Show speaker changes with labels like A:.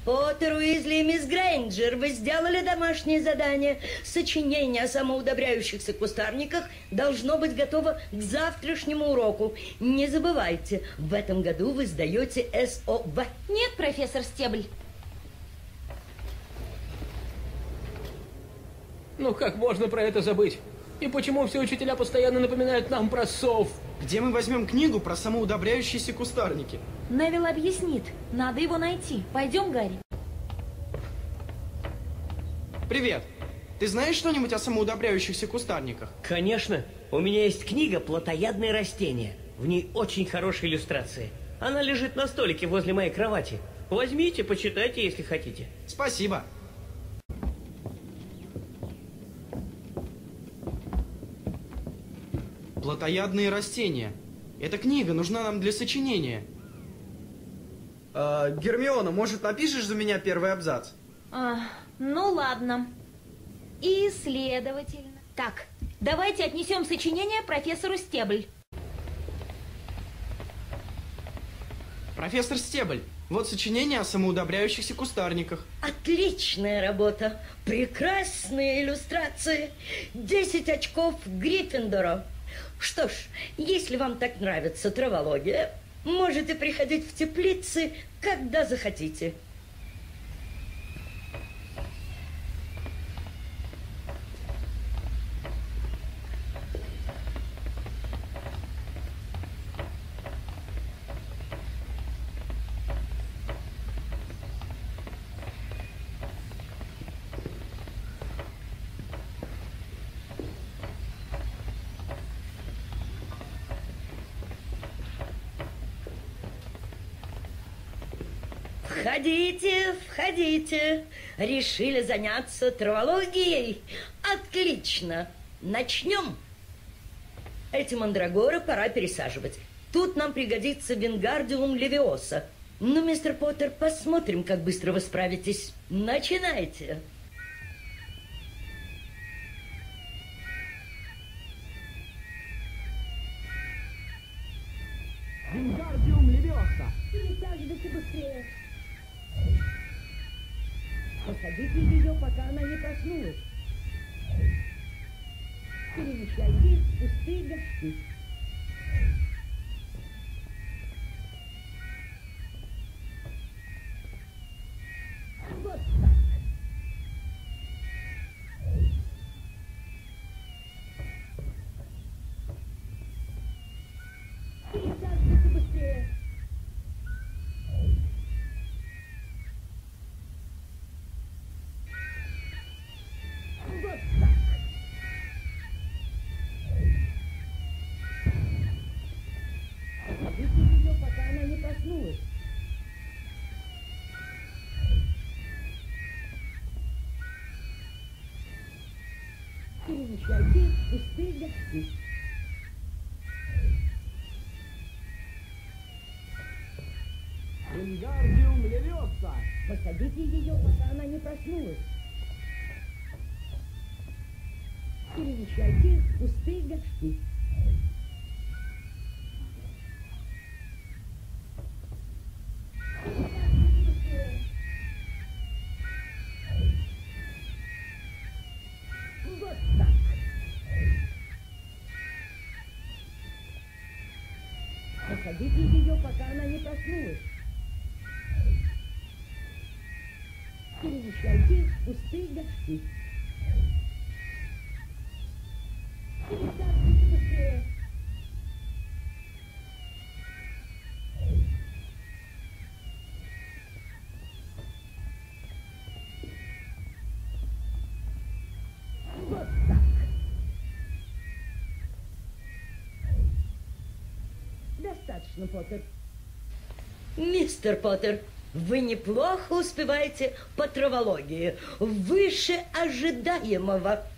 A: Поттер, Уизли и мисс Грейнджер, вы сделали домашнее задание. Сочинение о самоудобряющихся кустарниках должно быть готово к завтрашнему уроку. Не забывайте, в этом году вы сдаете СОВ.
B: Нет, профессор Стебль.
C: Ну как можно про это забыть? И почему все учителя постоянно напоминают нам про сов?
D: Где мы возьмем книгу про самоудобряющиеся кустарники?
B: Невилл объяснит. Надо его найти. Пойдем, Гарри.
D: Привет. Ты знаешь что-нибудь о самоудобряющихся кустарниках?
E: Конечно. У меня есть книга «Плотоядные растения». В ней очень хорошие иллюстрации. Она лежит на столике возле моей кровати. Возьмите, почитайте, если хотите.
D: Спасибо. Плотоядные растения. Эта книга нужна нам для сочинения. Гермиона, может, напишешь за меня первый абзац?
B: Ну ладно. И следовательно. Так, давайте отнесем сочинение профессору Стебль.
D: Профессор Стебль, вот сочинение о самоудобряющихся кустарниках.
A: Отличная работа. Прекрасные иллюстрации. 10 очков Гриффиндору. Что ж, если вам так нравится травология, можете приходить в теплицы, когда захотите. Входите, входите. Решили заняться травологией? Отлично. Начнем. Эти мандрагоры пора пересаживать. Тут нам пригодится Вингардиум левиоса. Ну, мистер Поттер, посмотрим, как быстро вы справитесь. Начинайте.
C: Вингардиум левиоса.
A: Пересаживайте быстрее. Посадите ее, пока она не проснулась. Перемещайте в пустые горшки. Вот так. Пересаживайте быстрее. Вот так. Посадите ее, пока она не проснулась. Перемещайте в пустые горшки.
C: Вингардиум левиоса.
A: Посадите ее, пока она не проснулась. Перемещайте в пустые горшки. Вот так. Посадите ее, пока она не проснулась. Перемещайте в пустые горшки. Пересаживайте быстрее. Вот так. Достаточно, Поттер. Мистер Поттер, вы неплохо успеваете по травологии. Выше ожидаемого.